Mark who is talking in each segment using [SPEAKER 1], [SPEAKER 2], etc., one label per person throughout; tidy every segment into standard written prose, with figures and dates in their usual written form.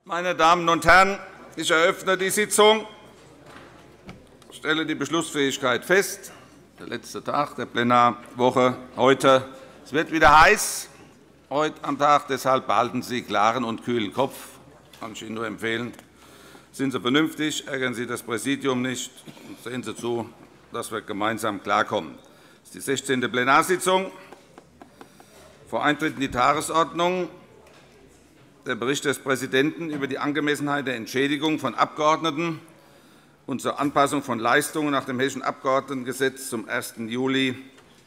[SPEAKER 1] Meine Damen und Herren, ich eröffne die Sitzung. Ich stelle die Beschlussfähigkeit fest. Der letzte Tag der Plenarwoche heute. Es wird wieder heiß heute am Tag. Deshalb behalten Sie klaren und kühlen Kopf. Das kann ich Ihnen nur empfehlen. Sind Sie vernünftig, ärgern Sie das Präsidium nicht und sehen Sie zu, dass wir gemeinsam klarkommen. Das ist die 16. Plenarsitzung. Vor Eintritt in die Tagesordnung der Bericht des Präsidenten über die Angemessenheit der Entschädigung von Abgeordneten und zur Anpassung von Leistungen nach dem Hessischen Abgeordnetengesetz zum 1. Juli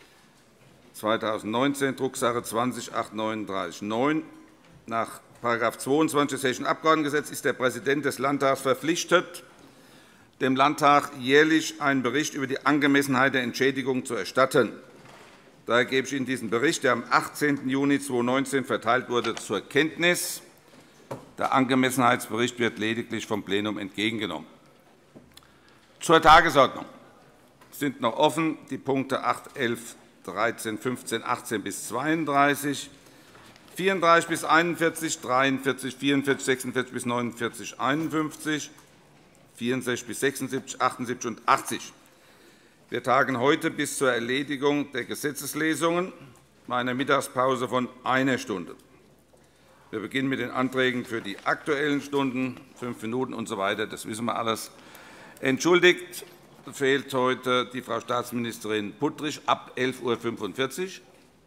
[SPEAKER 1] 2019, Drucksache 20-839-9. Nach § 22 des Hessischen Abgeordnetengesetzes ist der Präsident des Landtags verpflichtet, dem Landtag jährlich einen Bericht über die Angemessenheit der Entschädigung zu erstatten. Daher gebe ich Ihnen diesen Bericht, der am 18. Juni 2019 verteilt wurde, zur Kenntnis. Der Angemessenheitsbericht wird lediglich vom Plenum entgegengenommen. Zur Tagesordnung sind noch offen die Punkte 8, 11, 13, 15, 18 bis 32, 34 bis 41, 43, 44, 46 bis 49, 51, 64 bis 76, 78 und 80. Wir tagen heute bis zur Erledigung der Gesetzeslesungen bei einer Mittagspause von 1 Stunde. Wir beginnen mit den Anträgen für die Aktuellen Stunden, 5 Minuten usw. Das wissen wir alles. Entschuldigt fehlt heute die Frau Staatsministerin Puttrich ab 11:45 Uhr.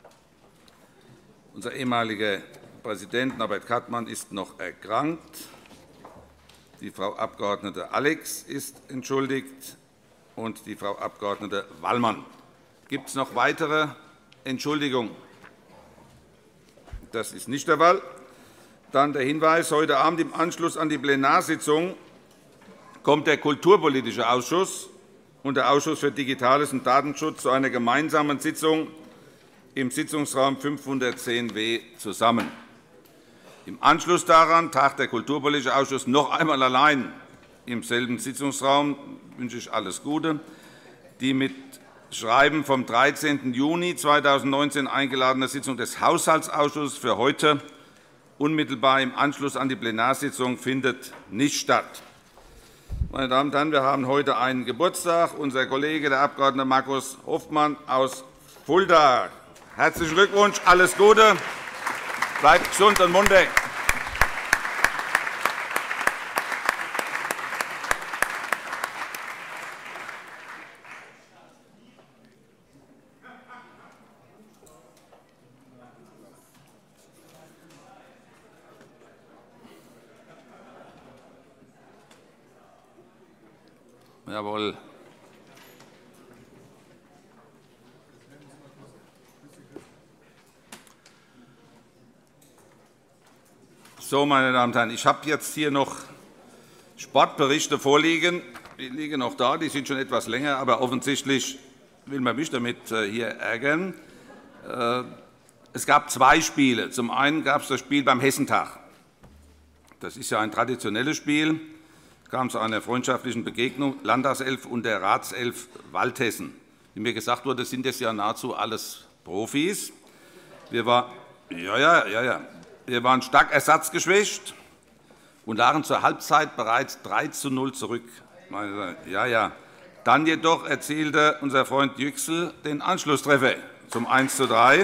[SPEAKER 1] Unser ehemaliger Präsident Norbert Kattmann ist noch erkrankt. Die Frau Abg. Alex ist entschuldigt und die Frau Abg. Wallmann. Gibt es noch weitere Entschuldigungen? Das ist nicht der Fall. Dann der Hinweis: Heute Abend im Anschluss an die Plenarsitzung kommt der Kulturpolitische Ausschuss und der Ausschuss für Digitales und Datenschutz zu einer gemeinsamen Sitzung im Sitzungsraum 510W zusammen. Im Anschluss daran tagt der Kulturpolitische Ausschuss noch einmal allein im selben Sitzungsraum. Ich wünsche ich alles Gute. Die mit Schreiben vom 13. Juni 2019 eingeladene Sitzung des Haushaltsausschusses für heute unmittelbar im Anschluss an die Plenarsitzung findet nicht statt. Meine Damen und Herren, wir haben heute einen Geburtstag. Unser Kollege, der Abg. Markus Hofmann aus Fulda. Herzlichen Glückwunsch, alles Gute, bleibt gesund und munter. Jawohl. So, meine Damen und Herren, ich habe jetzt hier noch Sportberichte vorliegen. Die liegen noch da, die sind schon etwas länger, aber offensichtlich will man mich damit hier ärgern. Es gab 2 Spiele. Zum einen gab es das Spiel beim Hessentag. Das ist ja ein traditionelles Spiel. Es kam zu einer freundschaftlichen Begegnung Landtagself und der Ratself Waldhessen. Wie mir gesagt wurde, sind das ja nahezu alles Profis. Wir waren stark ersatzgeschwächt und lagen zur Halbzeit bereits 3:0 zurück. Dann jedoch erzielte unser Freund Yüksel den Anschlusstreffer zum 1:3.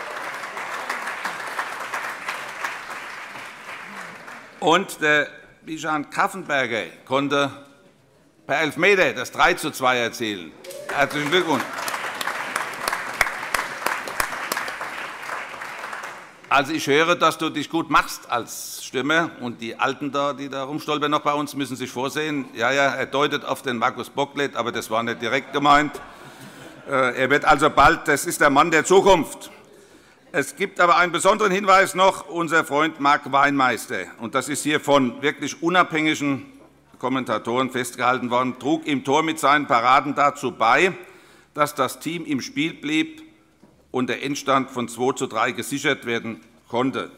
[SPEAKER 1] Und der Bijan Kaffenberger konnte per Elfmeter das 3:2 erzielen. Herzlichen Glückwunsch. Also, ich höre, dass du dich gut machst als Stürmer, und die Alten, die da rumstolpern noch bei uns, müssen sich vorsehen. Ja, er deutet auf den Markus Bocklet, aber das war nicht direkt gemeint. Er wird also bald, das ist der Mann der Zukunft. Es gibt aber einen besonderen Hinweis noch, unser Freund Marc Weinmeister, und das ist hier von wirklich unabhängigen Kommentatoren festgehalten worden, trug im Tor mit seinen Paraden dazu bei, dass das Team im Spiel blieb und der Endstand von 2:3 gesichert werden konnte.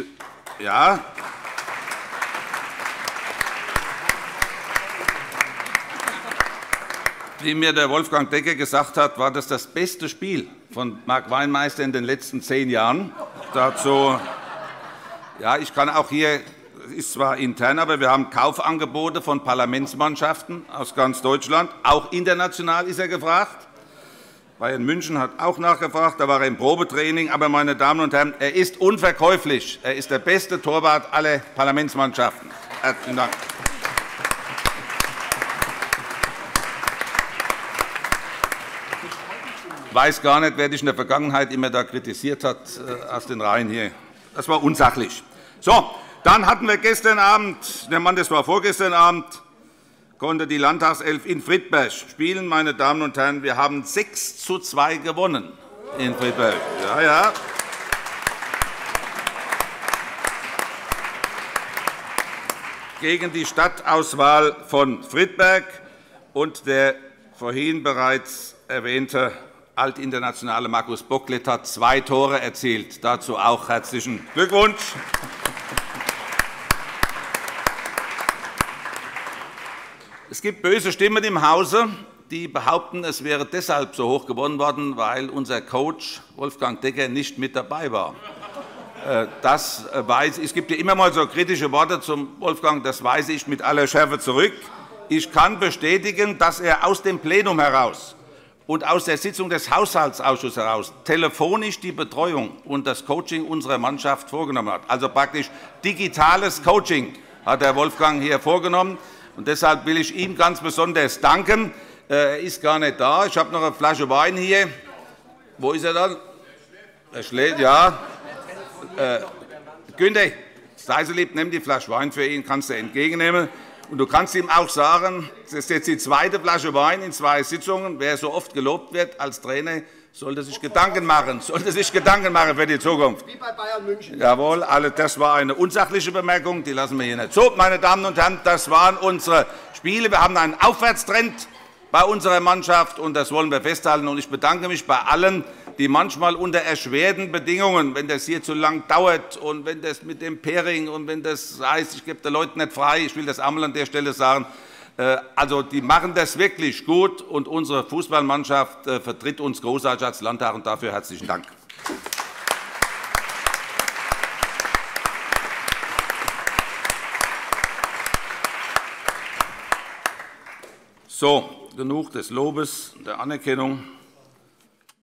[SPEAKER 1] Wie mir der Wolfgang Decker gesagt hat, war das beste Spiel von Marc Weinmeister in den letzten 10 Jahren. Dazu, ich kann auch hier ist zwar intern, aber wir haben Kaufangebote von Parlamentsmannschaften aus ganz Deutschland. Auch international ist er gefragt. Bayern München hat auch nachgefragt, da war er im Probetraining. Aber, meine Damen und Herren, er ist unverkäuflich. Er ist der beste Torwart aller Parlamentsmannschaften. Herzlichen Dank. Ich weiß gar nicht, wer dich in der Vergangenheit immer da kritisiert hat aus den Reihen hier. Das war unsachlich. So, dann hatten wir gestern Abend, das war vorgestern Abend, konnte die Landtagself in Friedberg spielen. Meine Damen und Herren, wir haben 6:2 gewonnen in Friedberg. Ja, ja. Gegen die Stadtauswahl von Friedberg und der vorhin bereits erwähnte Altinternationale Markus Bocklet hat 2 Tore erzielt. Dazu auch herzlichen Glückwunsch. Es gibt böse Stimmen im Hause, die behaupten, es wäre deshalb so hoch gewonnen worden, weil unser Coach Wolfgang Decker nicht mit dabei war. Es gibt ja immer mal so kritische Worte zum Wolfgang, das weise ich mit aller Schärfe zurück. Ich kann bestätigen, dass er aus dem Plenum heraus und aus der Sitzung des Haushaltsausschusses heraus telefonisch die Betreuung und das Coaching unserer Mannschaft vorgenommen hat. Also praktisch digitales Coaching hat Herr Wolfgang hier vorgenommen. Und deshalb will ich ihm ganz besonders danken. Er ist gar nicht da. Ich habe noch eine Flasche Wein hier. Wo ist er dann? Er schlägt, ja. Günther, sei so lieb, nimm die Flasche Wein für ihn, kannst du entgegennehmen. Und du kannst ihm auch sagen, das ist jetzt die 2. Flasche Wein in 2 Sitzungen. Wer so oft gelobt wird als Trainer, sollte sich Gedanken machen für die Zukunft. Wie bei Bayern München. Jawohl, das war eine unsachliche Bemerkung, die lassen wir hier nicht. So, meine Damen und Herren, das waren unsere Spiele. Wir haben einen Aufwärtstrend bei unserer Mannschaft, und das wollen wir festhalten. Und ich bedanke mich bei allen, die manchmal unter erschwerten Bedingungen, wenn das hier zu lang dauert und wenn das mit dem Pairing und wenn das heißt, ich gebe den Leuten nicht frei, ich will das einmal an der Stelle sagen, also die machen das wirklich gut, und unsere Fußballmannschaft vertritt uns großartig als Landtag, und dafür herzlichen Dank. So, genug des Lobes, der Anerkennung.